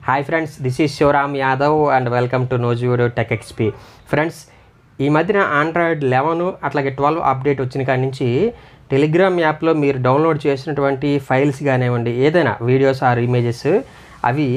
Hi friends, this is Shivram Yadav and welcome to Nuzvid Tech XP. Friends, ఈ మధ్యన Android 11 అట్లాగే 12 update వచ్చిన కాడి నుంచి టెలిగ్రామ్ యాప్లో మీరు డౌన్లోడ్ చేసినటువంటి ఫైల్స్ కానివ్వండి, ఏదైనా వీడియోస్ ఆర్ ఇమేజెస్ అవి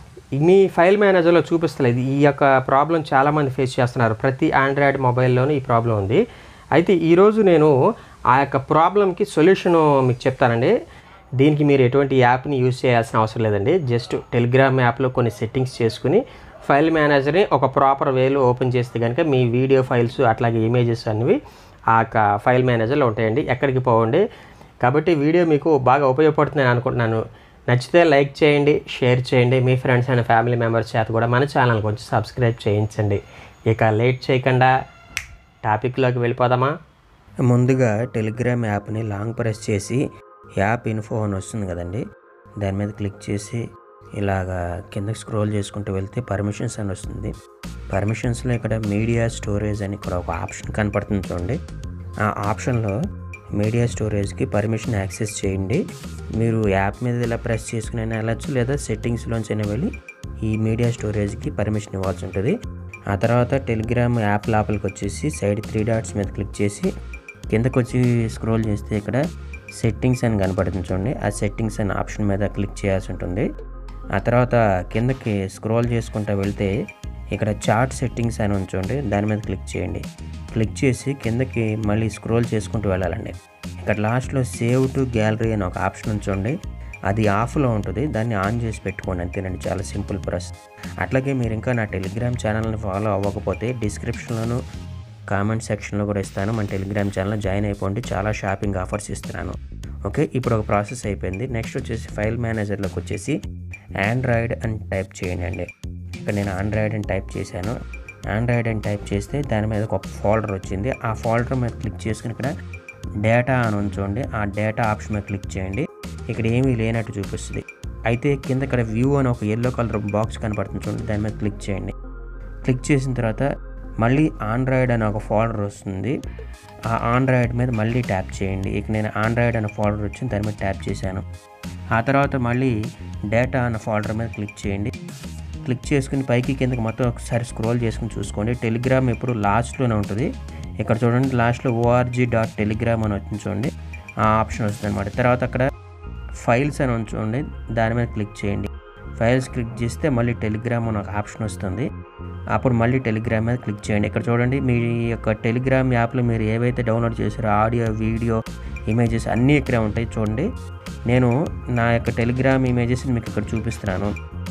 మీ ఫైల్ మేనేజర్లో చూపిస్తలేదు. ఈ యొక్క ప్రాబ్లం చాలామంది ఫేస్ చేస్తున్నారు. ప్రతి ఆండ్రాయిడ్ మొబైల్లోనూ ఈ ప్రాబ్లం ఉంది. అయితే ఈరోజు నేను ఆ యొక్క ప్రాబ్లంకి సొల్యూషన్ మీకు చెప్తానండి. దీనికి మీరు ఎటువంటి యాప్ని యూజ్ చేయాల్సిన అవసరం లేదండి. జస్ట్ టెలిగ్రామ్ యాప్లో కొన్ని సెట్టింగ్స్ చేసుకుని ఫైల్ మేనేజర్ని ఒక ప్రాపర్ వేలో ఓపెన్ చేస్తే కనుక మీ వీడియో ఫైల్స్ అట్లాగే ఇమేజెస్ అనేవి ఆ యొక్క ఫైల్ మేనేజర్లో ఉంటాయండి, ఎక్కడికి పోవండి. కాబట్టి వీడియో మీకు బాగా ఉపయోగపడుతుందని అనుకుంటున్నాను. నచ్చితే లైక్ చేయండి, షేర్ చేయండి, మీ ఫ్రెండ్స్ అండ్ ఫ్యామిలీ మెంబర్స్ చేత కూడా మన ఛానల్ కొంచెం సబ్స్క్రైబ్ చేయించండి. ఇక లేట్ చేయకుండా టాపిక్లోకి వెళ్ళిపోదామా? ముందుగా టెలిగ్రామ్ యాప్ని లాంగ్ ప్రెస్ చేసి యాప్ ఇన్ఫో అని వస్తుంది కదండి, దాని మీద క్లిక్ చేసి ఇలాగా కిందకి స్క్రోల్ చేసుకుంటూ వెళ్తే పర్మిషన్స్ అని వస్తుంది. పర్మిషన్స్లో ఇక్కడ మీడియా స్టోరేజ్ అని ఇక్కడ ఒక ఆప్షన్ కనపడుతుంది చూడండి. ఆ ఆప్షన్లో మీడియా స్టోరేజ్కి పర్మిషన్ యాక్సెస్ చేయండి. మీరు యాప్ మీద ఇలా ప్రెస్ చేసుకుని అయినా వెళ్ళచ్చు, లేదా సెట్టింగ్స్లోంచి అయినా వెళ్ళి ఈ మీడియా స్టోరేజ్కి పర్మిషన్ ఇవ్వాల్సి ఉంటుంది. ఆ తర్వాత టెలిగ్రామ్ యాప్ లోపలికి వచ్చేసి సైడ్ 3 డాట్స్ మీద క్లిక్ చేసి కిందకు వచ్చి స్క్రోల్ చేస్తే ఇక్కడ సెట్టింగ్స్ అని కనపడుతుంది చూడండి. ఆ సెట్టింగ్స్ అనే ఆప్షన్ మీద క్లిక్ చేయాల్సి ఉంటుంది. ఆ తర్వాత కిందకి స్క్రోల్ చేసుకుంటూ వెళ్తే ఇక్కడ చార్ట్ సెట్టింగ్స్ అని ఉంచండి, దాని మీద క్లిక్ చేయండి. క్లిక్ చేసి కిందకి మళ్ళీ స్క్రోల్ చేసుకుంటూ వెళ్ళాలండి. ఇక్కడ లాస్ట్లో సేవ్ టు గ్యాలరీ అని ఒక ఆప్షన్ ఉంచండి, అది ఆఫ్లో ఉంటుంది, దాన్ని ఆన్ చేసి పెట్టుకోండి. అంతేనండి, చాలా సింపుల్ ప్రాసెస్. అట్లాగే మీరు ఇంకా నా టెలిగ్రామ్ ఛానల్ని ఫాలో అవ్వకపోతే డిస్క్రిప్షన్లోను కామెంట్ సెక్షన్లో కూడా ఇస్తాను. మన టెలిగ్రామ్ ఛానల్లో జాయిన్ అయిపోండి, చాలా షాపింగ్ ఆఫర్స్ ఇస్తున్నాను. ఓకే, ఇప్పుడు ఒక ప్రాసెస్ అయిపోయింది. నెక్స్ట్ వచ్చేసి ఫైల్ మేనేజర్లోకి వచ్చేసి ఆండ్రాయిడ్ అని టైప్ చేయండి అండి. ఇక్కడ నేను ఆండ్రాయిడ్ అని టైప్ చేశాను. ఆండ్రాయిడ్ అని టైప్ చేస్తే దాని మీద ఒక ఫోల్డర్ వచ్చింది. ఆ ఫోల్డర్ మీద క్లిక్ చేసుకుని ఇక్కడ డేటా అని ఉంచండి. ఆ డేటా ఆప్షన్ మీద క్లిక్ చేయండి. ఇక్కడ ఏమీ లేనట్టు చూపిస్తుంది. అయితే కింద ఇక్కడ వ్యూ అని ఒక ఎల్లో కలర్ బాక్స్ కనపడుతుంది చూడండి, దాని మీద క్లిక్ చేయండి. క్లిక్ చేసిన తర్వాత మళ్ళీ ఆండ్రాయిడ్ అని ఒక ఫోల్డర్ వస్తుంది. ఆ ఆండ్రాయిడ్ మీద మళ్ళీ ట్యాప్ చేయండి. ఇక నేను ఆండ్రాయిడ్ అనే ఫోల్డర్ వచ్చింది, దాని మీద ట్యాప్ చేశాను. ఆ తర్వాత మళ్ళీ డేటా అన్న ఫోల్డర్ మీద క్లిక్ చేయండి. క్లిక్ చేసుకుని పైకి కిందకి మొత్తం ఒకసారి స్క్రోల్ చేసుకుని చూసుకోండి. టెలిగ్రామ్ ఎప్పుడు లాస్ట్లోనే ఉంటుంది. ఇక్కడ చూడండి, లాస్ట్లో org.telegram అని వచ్చింది చూడండి, ఆ ఆప్షన్ వస్తుంది అనమాట. తర్వాత అక్కడ ఫైల్స్ అని ఉంచండి, దాని మీద క్లిక్ చేయండి. ఫైల్స్ క్లిక్ చేస్తే మళ్ళీ టెలిగ్రామ్ అని ఒక ఆప్షన్ వస్తుంది. అప్పుడు మళ్ళీ టెలిగ్రామ్ మీద క్లిక్ చేయండి. ఇక్కడ చూడండి, మీ యొక్క టెలిగ్రామ్ యాప్లో మీరు ఏవైతే డౌన్లోడ్ చేశారో ఆడియో, వీడియో, ఇమేజెస్ అన్నీ ఇక్కడే ఉంటాయి చూడండి. నేను నా యొక్క టెలిగ్రామ్ ఇమేజెస్ని మీకు ఇక్కడ చూపిస్తున్నాను.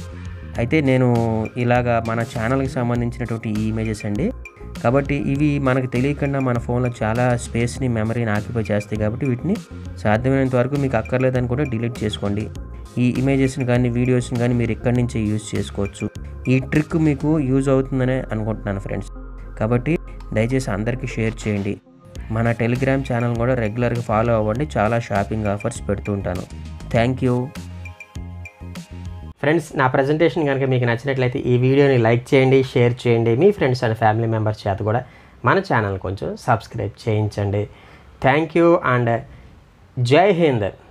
అయితే నేను ఇలాగా మన ఛానల్కి సంబంధించినటువంటి ఈ ఇమేజెస్ అండి. కాబట్టి ఇవి మనకు తెలియకుండా మన ఫోన్లో చాలా స్పేస్ని, మెమరీని ఆక్యుపై చేస్తాయి. కాబట్టి వీటిని సాధ్యమైనంత వరకు మీకు అక్కర్లేదని కూడా డిలీట్ చేసుకోండి. ఈ ఇమేజెస్ని కానీ వీడియోస్ని కానీ మీరు ఇక్కడి నుంచే యూజ్ చేసుకోవచ్చు. ఈ ట్రిక్ మీకు యూజ్ అవుతుందనే అనుకుంటున్నాను ఫ్రెండ్స్. కాబట్టి దయచేసి అందరికీ షేర్ చేయండి. మన టెలిగ్రామ్ ఛానల్ కూడా రెగ్యులర్గా ఫాలో అవ్వండి, చాలా షాపింగ్ ఆఫర్స్ పెడుతూ ఉంటాను. Thank you friends. నా ప్రజెంటేషన్ కనుక మీకు నచ్చినట్లయితే ఈ వీడియోని లైక్ చేయండి, షేర్ చేయండి, మీ ఫ్రెండ్స్ అండ్ ఫ్యామిలీ మెంబర్స్ చేత కూడా మన ఛానల్ కొంచెం సబ్స్క్రైబ్ చేయించండి. థ్యాంక్ యూ అండ్ జై హింద్.